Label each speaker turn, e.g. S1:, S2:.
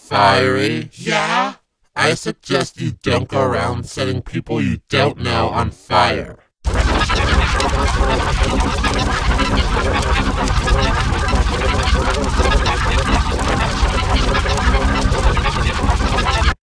S1: fiery. Yeah? I suggest you don't go around setting people you don't know on fire.